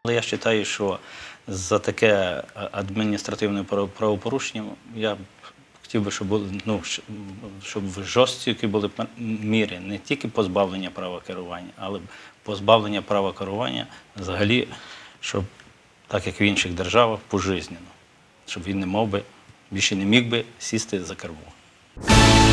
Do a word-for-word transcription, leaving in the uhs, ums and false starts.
Але я вважаю, що за таке адміністративне правопорушення я хотів би, щоб були, ну, щоб жорсткі були міри, не тільки позбавлення права керування, але позбавлення права керування взагалі, щоб, так як в інших державах, пожизненно, щоб він не мав би, більше не міг би сісти за кермо.